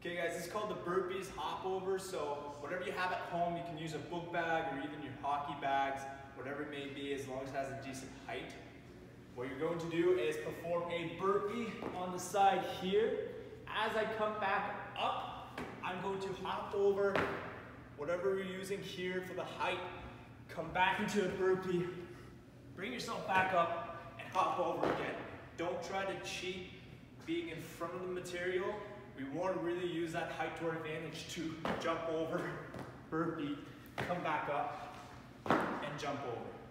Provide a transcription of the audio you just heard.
Okay guys, this is called the burpees hop over. So whatever you have at home, you can use a book bag or even your hockey bags, whatever it may be, as long as it has a decent height. What you're going to do is perform a burpee on the side here. As I come back up, I'm going to hop over whatever you're using here for the height. Come back into a burpee, bring yourself back up, and hop over again. Don't try to cheat being in front of the material. We want to really use that height to our advantage to jump over, burpee, come back up, and jump over.